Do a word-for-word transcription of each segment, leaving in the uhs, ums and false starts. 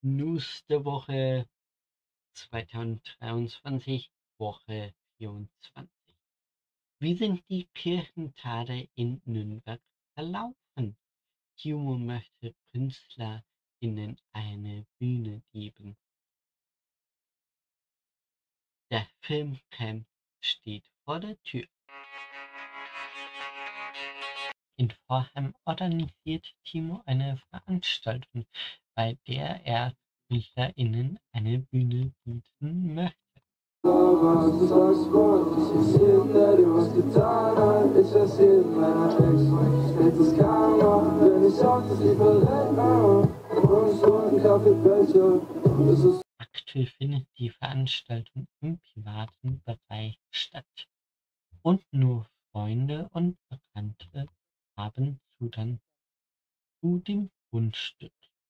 News der Woche zweitausenddreiundzwanzig, Woche vierundzwanzig. Wie sind die Kirchentage in Nürnberg verlaufen? Humo möchte KünstlerInnen eine Bühne geben. Der Filmcamp steht vor der Tür. In Vorheim organisiert Timo eine Veranstaltung, bei der er KünstlerInnen eine Bühne bieten möchte. Aktuell findet die Veranstaltung im privaten Bereich statt und nur Freunde und Bekannte haben Zugang zu dem Grundstück.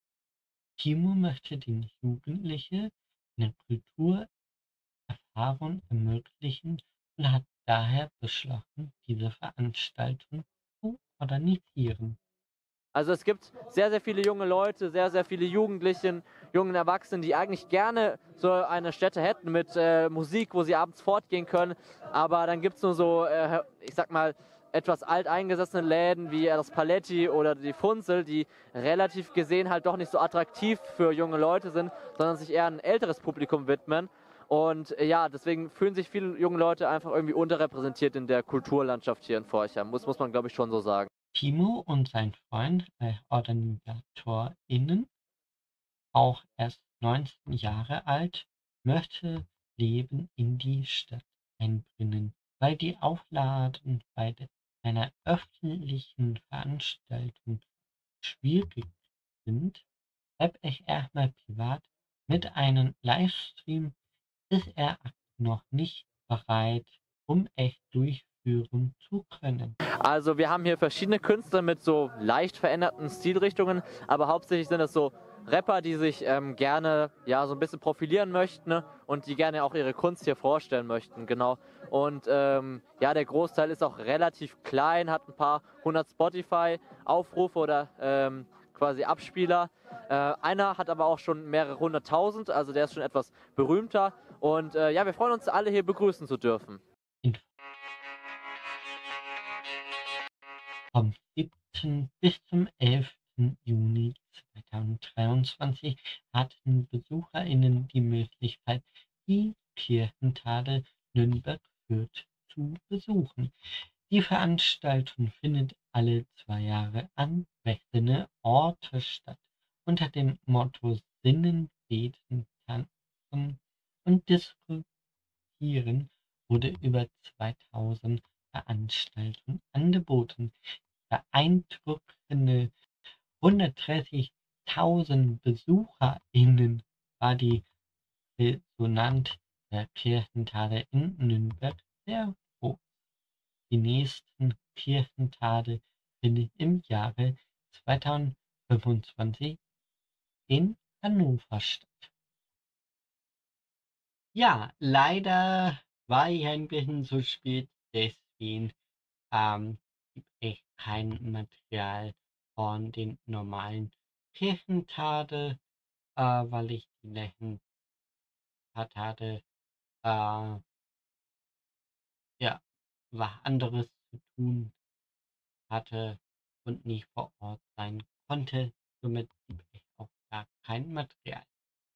Timo möchte den Jugendlichen eine Kulturerfahrung ermöglichen und hat daher beschlossen, diese Veranstaltung zu organisieren. Also es gibt sehr, sehr viele junge Leute, sehr, sehr viele Jugendliche, jungen Erwachsenen, die eigentlich gerne so eine Stätte hätten mit äh, Musik, wo sie abends fortgehen können. Aber dann gibt es nur so, äh, ich sag mal, etwas alteingesessene Läden wie das Paletti oder die Funzel, die relativ gesehen halt doch nicht so attraktiv für junge Leute sind, sondern sich eher ein älteres Publikum widmen. Und äh, ja, deswegen fühlen sich viele junge Leute einfach irgendwie unterrepräsentiert in der Kulturlandschaft hier in Forchheim. Muss, muss man, glaube ich, schon so sagen. Timo und sein Freund, äh, OrganisatorInnen, auch erst neunzehn Jahre alt, möchte Leben in die Stadt einbringen. Weil die Auflagen bei de- einer öffentlichen Veranstaltung schwierig sind, bleibt er erstmal privat. Mit einem Livestream ist er noch nicht bereit, um echt durchführen zu können. Also wir haben hier verschiedene Künstler mit so leicht veränderten Stilrichtungen, aber hauptsächlich sind es so Rapper, die sich ähm, gerne ja so ein bisschen profilieren möchten, ne? Und die gerne auch ihre Kunst hier vorstellen möchten, genau. Und ähm, ja, der Großteil ist auch relativ klein, hat ein paar hundert Spotify-Aufrufe oder ähm, quasi Abspieler. Äh, einer hat aber auch schon mehrere hunderttausend, also der ist schon etwas berühmter. Und äh, ja, wir freuen uns alle hier begrüßen zu dürfen. Vom siebten bis zum elften Juni zweitausenddreiundzwanzig hatten BesucherInnen die Möglichkeit, die Kirchentage Nürnberg-Fürth zu besuchen. Die Veranstaltung findet alle zwei Jahre an wechselnden Orten statt. Unter dem Motto Sinnen, Beten, Tanzen und Diskutieren wurde über zweitausend Veranstaltungen angeboten. Beeindruckende hundertdreißigtausend BesucherInnen war die Resonanz der Kirchentage in Nürnberg sehr groß. Die nächsten Kirchentage finden im Jahre zweitausendfünfundzwanzig in Hannover statt. Ja, leider war ich ein bisschen zu spät, deswegen ähm, gibt es kein Material von den normalen Kirchentage, äh, weil ich die letzten paar Tage äh, ja, was anderes zu tun hatte und nicht vor Ort sein konnte. Somit gibt es auch gar kein Material.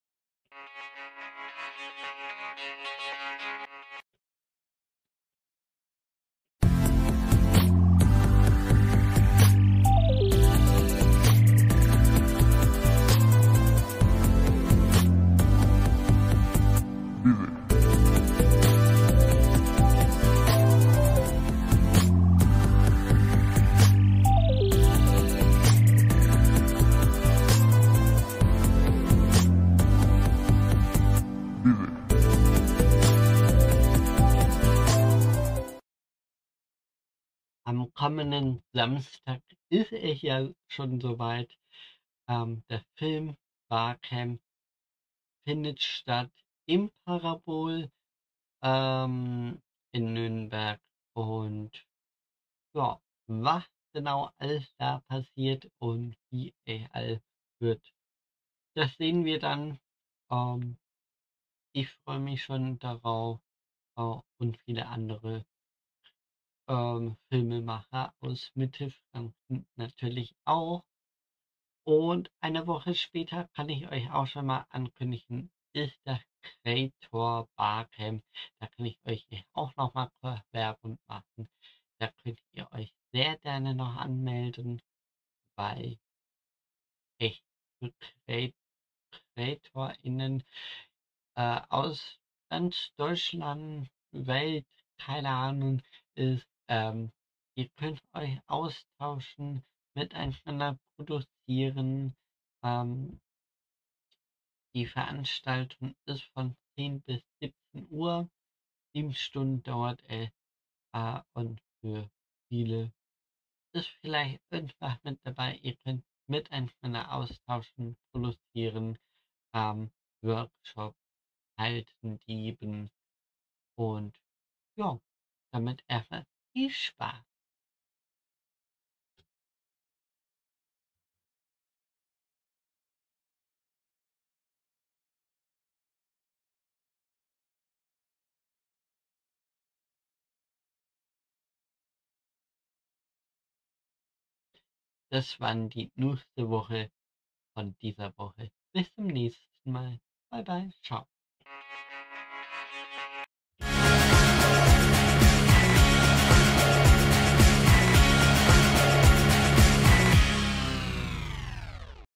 Am kommenden Samstag ist es ja schon soweit. Ähm, der Film Barcamp findet statt im Parabol ähm, in Nürnberg. Und ja, was genau alles da passiert und wie er all wird, das sehen wir dann. Ähm, ich freue mich schon darauf äh, und viele andere ähm, Filmemacher aus Mittelfranken natürlich auch. Und eine Woche später kann ich euch auch schon mal ankündigen, ist das Creator Barcamp. Da kann ich euch auch noch mal kurz Werbung machen. Da könnt ihr euch sehr gerne noch anmelden, weil echt für Crea- CreatorInnen äh, aus ganz Deutschland, Welt, keine Ahnung, ist, ähm, ihr könnt euch austauschen, miteinander produzieren. Ähm, die Veranstaltung ist von zehn bis siebzehn Uhr. Sieben Stunden dauert es äh, und für viele ist vielleicht irgendwas mit dabei. Ihr könnt miteinander austauschen, produzieren, ähm, Workshop halten, geben und ja, damit erstmal viel Spaß. Das waren die nächste Woche von dieser Woche. Bis zum nächsten Mal. Bye bye. Ciao.